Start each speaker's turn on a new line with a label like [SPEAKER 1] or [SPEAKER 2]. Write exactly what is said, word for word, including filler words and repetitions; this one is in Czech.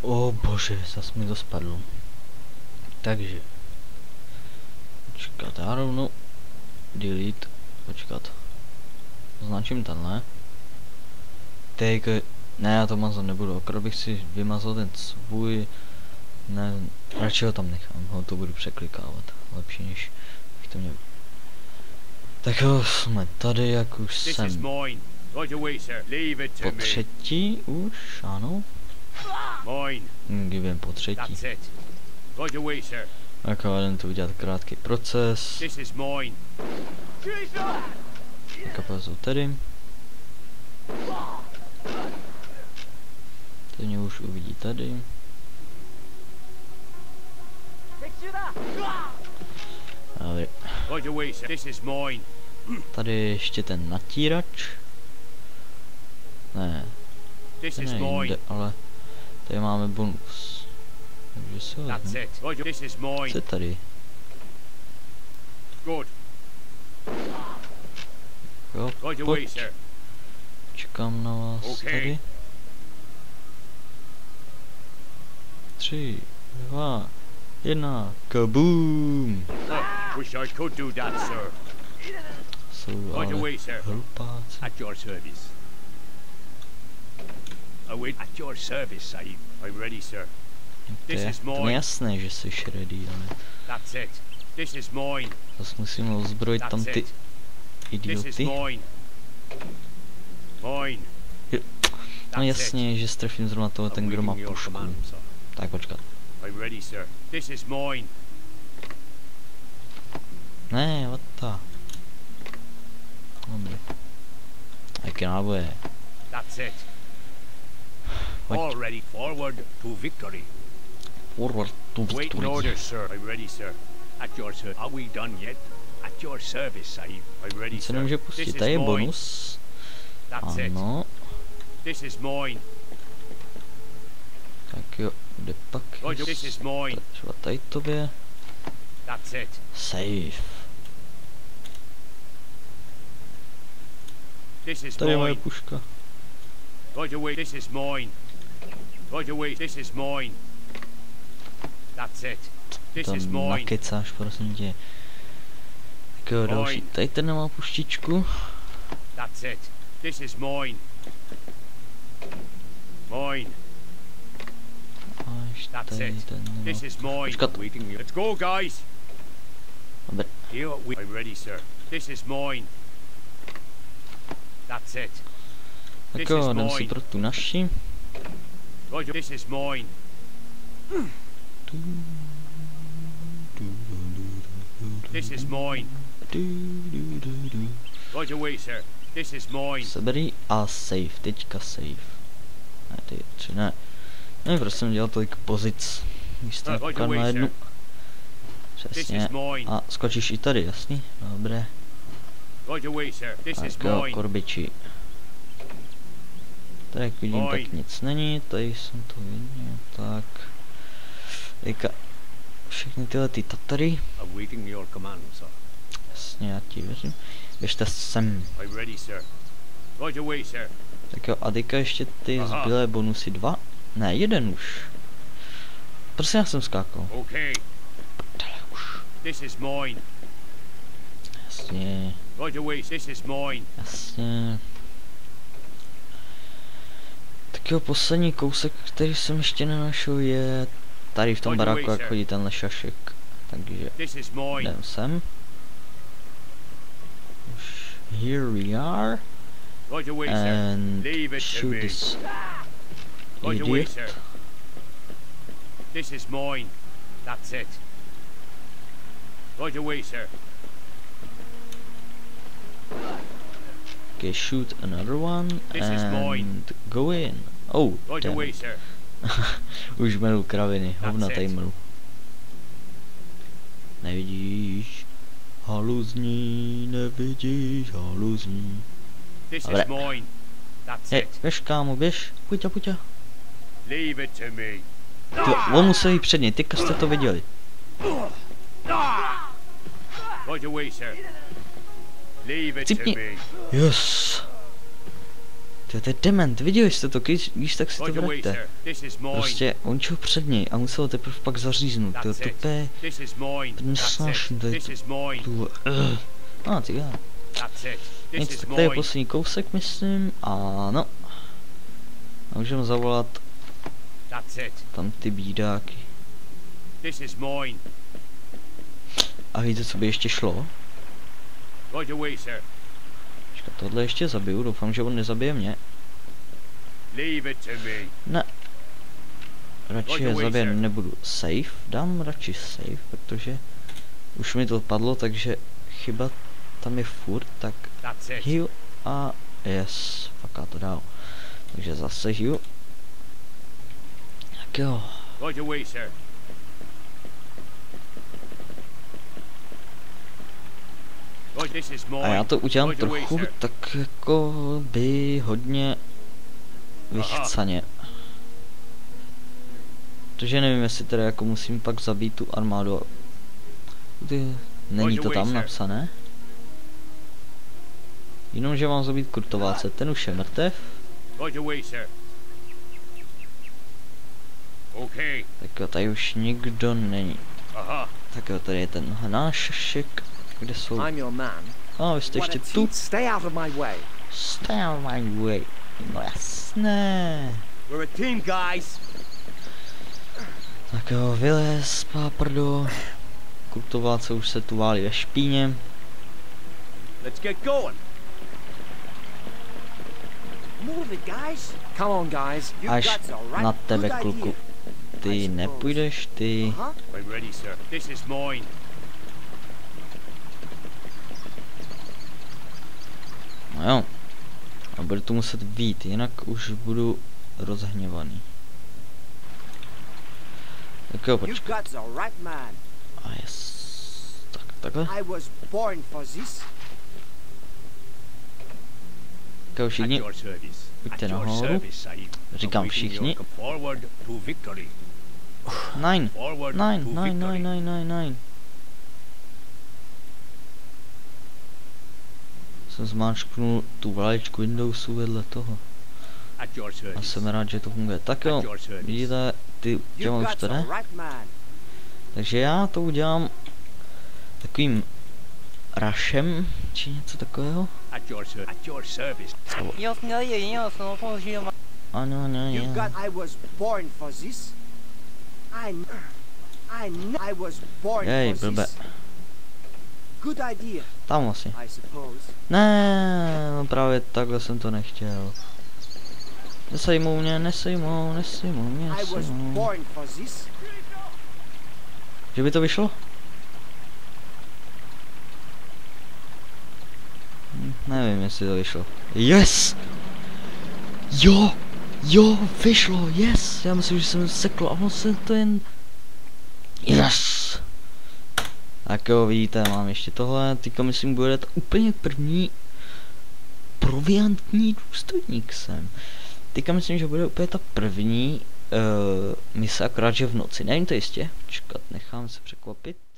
[SPEAKER 1] O bože, zas mi to spadlo. Takže. Počkat, já rovnou delete. Počkat. Označím tenhle. Teď, ne, já to mazat nebudu, akorát bych si vymazal ten svůj. Ne, radši ho tam nechám, ho to budu překlikávat. Lepší než bych to měl. Tak jo, jsme tady, jak už jsem po třetí už, ano. Kdybym po třetí. Tak jo, jdem to udělat krátký proces. Kapazu tady. Teď mě už uvidí tady. Tady ještě ten natírač. Ne, ten je jinde, ale tady máme bonus. Takže si ho vezmu. Co je tady? Jo, pojď. Čekám na vás tady. Tři, dva, jedna, kaboom!
[SPEAKER 2] Wish I could do that, sir.
[SPEAKER 1] Jsou ale hlupáci.
[SPEAKER 2] At your service. I wait at your service, Sahib. I'm ready, sir.
[SPEAKER 1] To je to jasné, že jsi ready, ale
[SPEAKER 2] That's it. This is mine.
[SPEAKER 1] zase musíme ozbrojit tam ty
[SPEAKER 2] This is
[SPEAKER 1] idioty.
[SPEAKER 2] mine. Mine.
[SPEAKER 1] No jasně, že strefím zrovna toho ten, kdo má pušku. Tak počkat.
[SPEAKER 2] I'm ready, sir. This is mine.
[SPEAKER 1] Ne, what the? Dobrý. Jaké náboje.
[SPEAKER 2] That's it. All ready. Forward to victory.
[SPEAKER 1] Forward to
[SPEAKER 2] Wait in
[SPEAKER 1] victory.
[SPEAKER 2] order, sir. I'm ready, sir. At your service. Are we done yet? At your service, Sahib. I'm ready,
[SPEAKER 1] Se
[SPEAKER 2] sir.
[SPEAKER 1] nemůže
[SPEAKER 2] This
[SPEAKER 1] pustit,
[SPEAKER 2] is
[SPEAKER 1] tady je
[SPEAKER 2] mine.
[SPEAKER 1] bonus.
[SPEAKER 2] That's it.
[SPEAKER 1] Ano.
[SPEAKER 2] This is mine.
[SPEAKER 1] Tak jo, kde pak?
[SPEAKER 2] Roger, this is mine.
[SPEAKER 1] Třeba tady tobě.
[SPEAKER 2] That's it.
[SPEAKER 1] Save.
[SPEAKER 2] This is
[SPEAKER 1] Tady je moje
[SPEAKER 2] mine.
[SPEAKER 1] puška.
[SPEAKER 2] Roger, wait. This is mine. Roger, wait. This is mine. That's it. This is
[SPEAKER 1] Tam
[SPEAKER 2] mine.
[SPEAKER 1] nakecáš, prosím tě. Tak jo, další.
[SPEAKER 2] Mine.
[SPEAKER 1] Tady ten nemá puštičku.
[SPEAKER 2] That's it. This is mine. Mine.
[SPEAKER 1] Až
[SPEAKER 2] That's
[SPEAKER 1] tady
[SPEAKER 2] it.
[SPEAKER 1] ten nemá.
[SPEAKER 2] This is mine.
[SPEAKER 1] Počkat.
[SPEAKER 2] Waiting. Let's go, guys.
[SPEAKER 1] Dobré.
[SPEAKER 2] Here we. I'm ready, sir. This is mine. That's it.
[SPEAKER 1] Tak
[SPEAKER 2] This
[SPEAKER 1] jo,
[SPEAKER 2] is
[SPEAKER 1] jdem si
[SPEAKER 2] mine.
[SPEAKER 1] pro tu naši.
[SPEAKER 2] Roger, this is mine. This is mine. Roger, wait, sir. This is mine.
[SPEAKER 1] Seberý a save, teďka save. Ne, ty tři ne. Ne, prostě jsem dělal tolik pozic. Místo
[SPEAKER 2] Uh,
[SPEAKER 1] uh, na jednu. Přesně. A skočíš i tady, jasný? Dobré.
[SPEAKER 2] Roger, wait, sir. This is
[SPEAKER 1] Tak jo,
[SPEAKER 2] mine.
[SPEAKER 1] korbiči. Tady jak vidím,
[SPEAKER 2] Mine.
[SPEAKER 1] tak nic není, tady jsem to viděl, tak. Teďka všechny tyhle ty tatary.
[SPEAKER 2] Awaiting your command, sir.
[SPEAKER 1] Jasně, já ti věřím. Běžte sem.
[SPEAKER 2] I'm ready, sir. Roger, wait, sir.
[SPEAKER 1] Tak jo, a teďka ještě ty
[SPEAKER 2] Aha.
[SPEAKER 1] zbylé bonusy dva. Ne, jeden už. Prostě já jsem skákal.
[SPEAKER 2] Okay.
[SPEAKER 1] Prdele už.
[SPEAKER 2] This is mine.
[SPEAKER 1] Jasně,
[SPEAKER 2] Roger, wait. This is mine.
[SPEAKER 1] jasně. Tak jo, poslední kousek, který jsem ještě nenašel, je tady v tom
[SPEAKER 2] Roger,
[SPEAKER 1] baráku,
[SPEAKER 2] wait,
[SPEAKER 1] jak
[SPEAKER 2] sir.
[SPEAKER 1] chodí tenhle šašek. Takže
[SPEAKER 2] This is mine.
[SPEAKER 1] jdem sem. Už here we are.
[SPEAKER 2] Roger, wait, sir.
[SPEAKER 1] And
[SPEAKER 2] Leave it to
[SPEAKER 1] shoot
[SPEAKER 2] me.
[SPEAKER 1] this
[SPEAKER 2] Roger, wait,
[SPEAKER 1] idiot.
[SPEAKER 2] sir. This is mine. That's it. Roger, wait, sir.
[SPEAKER 1] Okay, shoot another one
[SPEAKER 2] This is mine.
[SPEAKER 1] and go in. Oh,
[SPEAKER 2] Roger,
[SPEAKER 1] damn
[SPEAKER 2] wait,
[SPEAKER 1] it.
[SPEAKER 2] sir.
[SPEAKER 1] Už melu kraviny, hovna
[SPEAKER 2] That's
[SPEAKER 1] tady
[SPEAKER 2] it.
[SPEAKER 1] melu. Nevidíš, haluzní, nevidíš, haluzní.
[SPEAKER 2] This
[SPEAKER 1] Dobré.
[SPEAKER 2] is mine. That's
[SPEAKER 1] Hej,
[SPEAKER 2] it.
[SPEAKER 1] běž kámo, běž, pojď a pojď a.
[SPEAKER 2] Leave it to me.
[SPEAKER 1] Ty, on musel jít před něj, teďka jste to viděli.
[SPEAKER 2] Roger, wait, sir. Leave it to
[SPEAKER 1] Cipni.
[SPEAKER 2] me.
[SPEAKER 1] Yes. To je ten dement, viděli jste to, když, když tak si to
[SPEAKER 2] Right away,
[SPEAKER 1] vraťte.
[SPEAKER 2] sir. This is mine.
[SPEAKER 1] Prostě on čel před něj a musel teprve pak zaříznout, to
[SPEAKER 2] That's it.
[SPEAKER 1] tupé,
[SPEAKER 2] This is mine.
[SPEAKER 1] to
[SPEAKER 2] That's
[SPEAKER 1] nesnáším,
[SPEAKER 2] it.
[SPEAKER 1] to je
[SPEAKER 2] This is mine.
[SPEAKER 1] tu, uh. A ty já.
[SPEAKER 2] That's it. This
[SPEAKER 1] Nic,
[SPEAKER 2] is
[SPEAKER 1] tak tady je
[SPEAKER 2] mine.
[SPEAKER 1] poslední kousek, myslím, ano. A můžeme zavolat
[SPEAKER 2] That's it.
[SPEAKER 1] tam ty bídáky.
[SPEAKER 2] This is mine.
[SPEAKER 1] A víte, co by ještě šlo?
[SPEAKER 2] Right away, sir.
[SPEAKER 1] Počkat, tohle ještě zabiju, doufám, že on nezabije mě.
[SPEAKER 2] Leave it to me.
[SPEAKER 1] Ne. Radši je zabije nebudu. Safe, dám radši safe, protože už mi to padlo, takže chyba tam je furt, tak
[SPEAKER 2] That's it.
[SPEAKER 1] heal a yes, faká to dál. Takže zase heal. Tak jo.
[SPEAKER 2] Right away, sir. Right, this is mine.
[SPEAKER 1] A já to udělám
[SPEAKER 2] Right away,
[SPEAKER 1] trochu
[SPEAKER 2] sir.
[SPEAKER 1] tak jako by hodně vychcaně. Protože nevím, jestli teda jako musím pak zabít tu armádu. Ty, není to tam napsané? Jenom, že mám zabít Kurtováce, ten už je mrtev.
[SPEAKER 2] Right away, sir. Okay.
[SPEAKER 1] Tak jo, tady už nikdo není.
[SPEAKER 2] Aha.
[SPEAKER 1] Tak jo, tady je ten hnášek. Kde jsou?
[SPEAKER 3] I'm your man.
[SPEAKER 1] A vy jste
[SPEAKER 3] What a
[SPEAKER 1] ještě tu.
[SPEAKER 3] team. Stay out of my way.
[SPEAKER 1] Stay out of my way. No jasné.
[SPEAKER 2] We're a team, guys.
[SPEAKER 1] Tak jo, vylez, páprdo. Kurtováce už se tu válí ve špíně.
[SPEAKER 2] Let's get going.
[SPEAKER 3] Move it, guys. Come on, guys. You
[SPEAKER 1] Až
[SPEAKER 3] guts, all right?
[SPEAKER 1] na tebe,
[SPEAKER 3] Good
[SPEAKER 1] kluku.
[SPEAKER 3] idea.
[SPEAKER 1] Ty
[SPEAKER 3] I suppose.
[SPEAKER 1] nepůjdeš, ty.
[SPEAKER 3] Uh-huh.
[SPEAKER 2] I'm ready, sir. This is mine.
[SPEAKER 1] No jo. A bude to muset být, jinak už budu rozhněvaný. Tak jo,
[SPEAKER 3] You
[SPEAKER 1] počkej.
[SPEAKER 3] guts, all right, man.
[SPEAKER 1] A yes. Tak, takhle.
[SPEAKER 3] I was born for this.
[SPEAKER 1] Tak jo,
[SPEAKER 2] At
[SPEAKER 1] všichni.
[SPEAKER 2] your service.
[SPEAKER 1] Pojďte
[SPEAKER 2] At your
[SPEAKER 1] nahoru.
[SPEAKER 2] service, Sahib.
[SPEAKER 1] Říkám
[SPEAKER 2] Awaiting
[SPEAKER 1] všichni.
[SPEAKER 2] your forward to victory.
[SPEAKER 1] Nine.
[SPEAKER 2] Forward
[SPEAKER 1] Nine,
[SPEAKER 2] to
[SPEAKER 1] nine,
[SPEAKER 2] victory.
[SPEAKER 1] nine, nine, nine, nine. Jsem zmáčknul tu vlaječku Windowsu vedle toho.
[SPEAKER 2] At your
[SPEAKER 1] A
[SPEAKER 2] service.
[SPEAKER 1] jsem rád, že to funguje. Tak jo,
[SPEAKER 2] At your service.
[SPEAKER 1] vidíte, ty těma
[SPEAKER 3] You
[SPEAKER 1] už
[SPEAKER 3] guts,
[SPEAKER 1] to
[SPEAKER 3] all
[SPEAKER 1] ne.
[SPEAKER 3] right, man.
[SPEAKER 1] Takže já to udělám takovým rushem, či něco takového.
[SPEAKER 2] At your ser- At your service.
[SPEAKER 1] Ano, ne,
[SPEAKER 3] You
[SPEAKER 1] ne.
[SPEAKER 3] got. I was born for this. I. kn- I. kn- I was born
[SPEAKER 1] Jej,
[SPEAKER 3] for
[SPEAKER 1] blbe.
[SPEAKER 3] this. Good idea,
[SPEAKER 1] Tam asi.
[SPEAKER 3] I suppose.
[SPEAKER 1] Ne, no právě takhle jsem to nechtěl. Nesejmou mě, nesejmou, nesejmou mě,
[SPEAKER 3] I was
[SPEAKER 1] nesejmou.
[SPEAKER 3] born for this.
[SPEAKER 1] Že by to vyšlo? Hm, nevím, jestli to vyšlo. Yes! Jo! Jo, vyšlo, yes! Já myslím, že jsem sekl a ono se to jen... Yes! Tak jo, vidíte, mám ještě tohle. Teďka myslím, bude to úplně první proviantní důstojník jsem. Teďka myslím, že bude úplně ta první uh, mise, akorát že v noci. Nevím to jistě. Počkat, nechám se překvapit.